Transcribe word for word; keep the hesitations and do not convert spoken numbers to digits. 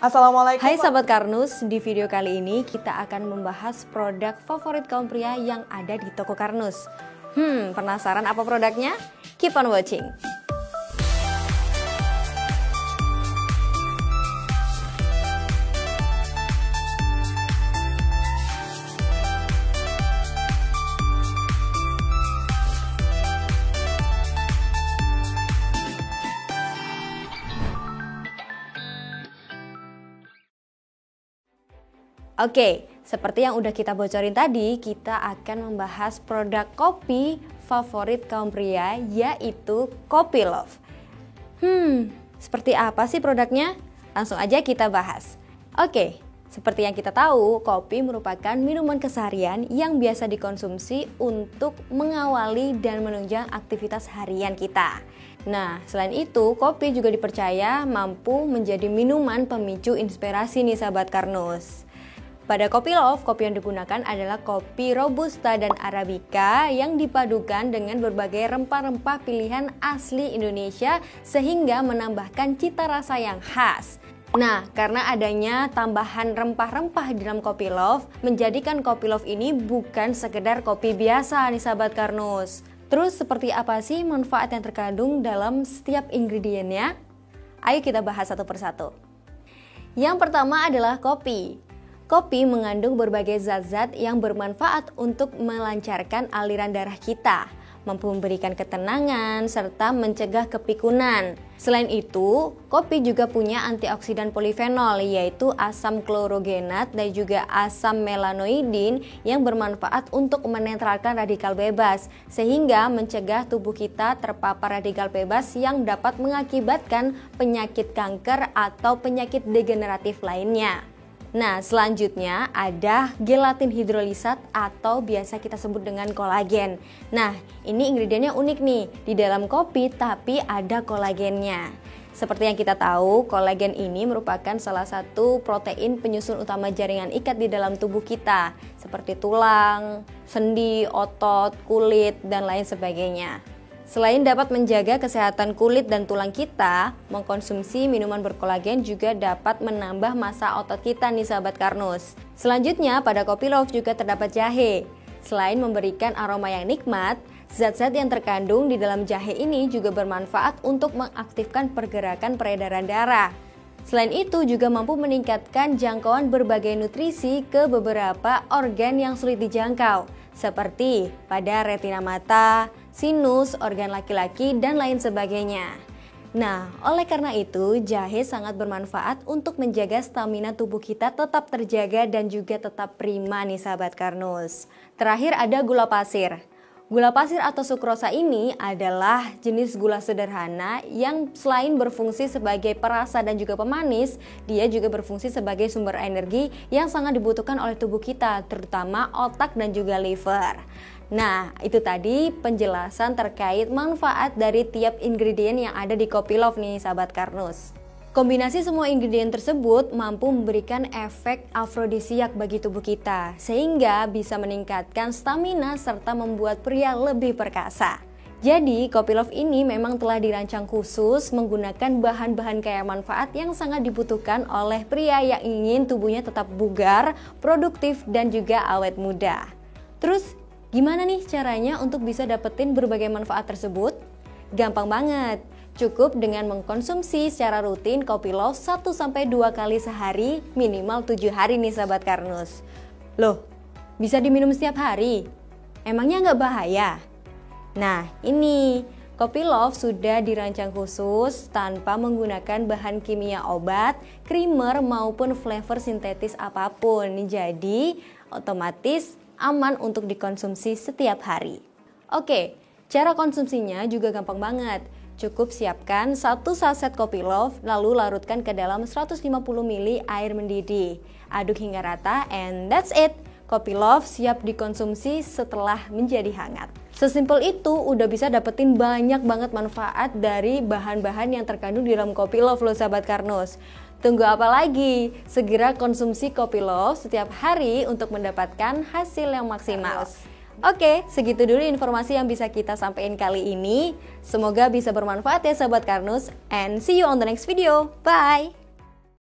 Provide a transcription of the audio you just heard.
Assalamualaikum. Hai sahabat Karnus, di video kali ini kita akan membahas produk favorit kaum pria yang ada di toko Karnus. Hmm, penasaran apa produknya? Keep on watching. Oke, seperti yang udah kita bocorin tadi, kita akan membahas produk kopi favorit kaum pria, yaitu Kopi Love. Hmm, seperti apa sih produknya? Langsung aja kita bahas. Oke, seperti yang kita tahu, kopi merupakan minuman keseharian yang biasa dikonsumsi untuk mengawali dan menunjang aktivitas harian kita. Nah, selain itu, kopi juga dipercaya mampu menjadi minuman pemicu inspirasi nih sahabat Karnus. Pada Kopi Love, kopi yang digunakan adalah kopi Robusta dan Arabica yang dipadukan dengan berbagai rempah-rempah pilihan asli Indonesia sehingga menambahkan cita rasa yang khas. Nah, karena adanya tambahan rempah-rempah di dalam Kopi Love, menjadikan Kopi Love ini bukan sekedar kopi biasa nih sahabat Karnus. Terus seperti apa sih manfaat yang terkandung dalam setiap ingredientnya? Ayo kita bahas satu persatu. Yang pertama adalah kopi. Kopi mengandung berbagai zat-zat yang bermanfaat untuk melancarkan aliran darah kita, mampu memberikan ketenangan, serta mencegah kepikunan. Selain itu, kopi juga punya antioksidan polifenol, yaitu asam klorogenat dan juga asam melanoidin yang bermanfaat untuk menetralkan radikal bebas, sehingga mencegah tubuh kita terpapar radikal bebas yang dapat mengakibatkan penyakit kanker atau penyakit degeneratif lainnya. Nah, selanjutnya ada gelatin hidrolisat atau biasa kita sebut dengan kolagen. Nah, ini ingredientnya unik nih, di dalam kopi tapi ada kolagennya. Seperti yang kita tahu, kolagen ini merupakan salah satu protein penyusun utama jaringan ikat di dalam tubuh kita, seperti tulang, sendi, otot, kulit, dan lain sebagainya. Selain dapat menjaga kesehatan kulit dan tulang kita, mengkonsumsi minuman berkolagen juga dapat menambah massa otot kita nih sahabat Karnus. Selanjutnya pada Kopi Love juga terdapat jahe. Selain memberikan aroma yang nikmat, zat-zat yang terkandung di dalam jahe ini juga bermanfaat untuk mengaktifkan pergerakan peredaran darah. Selain itu juga mampu meningkatkan jangkauan berbagai nutrisi ke beberapa organ yang sulit dijangkau, seperti pada retina mata, sinus, organ laki-laki, dan lain sebagainya. Nah, oleh karena itu, jahe sangat bermanfaat untuk menjaga stamina tubuh kita tetap terjaga dan juga tetap prima nih sahabat Karnus. Terakhir ada gula pasir. Gula pasir atau sukrosa ini adalah jenis gula sederhana yang selain berfungsi sebagai perasa dan juga pemanis, dia juga berfungsi sebagai sumber energi yang sangat dibutuhkan oleh tubuh kita, terutama otak dan juga liver. Nah, itu tadi penjelasan terkait manfaat dari tiap ingredient yang ada di Kopi Love nih sahabat Karnus. Kombinasi semua ingredient tersebut mampu memberikan efek afrodisiak bagi tubuh kita, sehingga bisa meningkatkan stamina serta membuat pria lebih perkasa. Jadi, Kopi Love ini memang telah dirancang khusus menggunakan bahan-bahan kaya manfaat yang sangat dibutuhkan oleh pria yang ingin tubuhnya tetap bugar, produktif, dan juga awet muda. Terus, gimana nih caranya untuk bisa dapetin berbagai manfaat tersebut? Gampang banget. Cukup dengan mengkonsumsi secara rutin Kopi Love satu sampai dua kali sehari, minimal tujuh hari nih sahabat Karnus. Loh, bisa diminum setiap hari? Emangnya nggak bahaya? Nah, ini Kopi Love sudah dirancang khusus tanpa menggunakan bahan kimia obat, creamer maupun flavor sintetis apapun. Jadi, otomatis aman untuk dikonsumsi setiap hari. Oke, cara konsumsinya juga gampang banget. Cukup siapkan satu saset Kopi Love, lalu larutkan ke dalam seratus lima puluh mililiter air mendidih. Aduk hingga rata, and that's it. Kopi Love siap dikonsumsi setelah menjadi hangat. Sesimpel itu udah bisa dapetin banyak banget manfaat dari bahan-bahan yang terkandung di dalam Kopi Love loh sahabat Karnus. Tunggu apa lagi? Segera konsumsi Kopi Love setiap hari untuk mendapatkan hasil yang maksimal. Oke, segitu dulu informasi yang bisa kita sampaikan kali ini. Semoga bisa bermanfaat ya sahabat Karnus, and see you on the next video. Bye!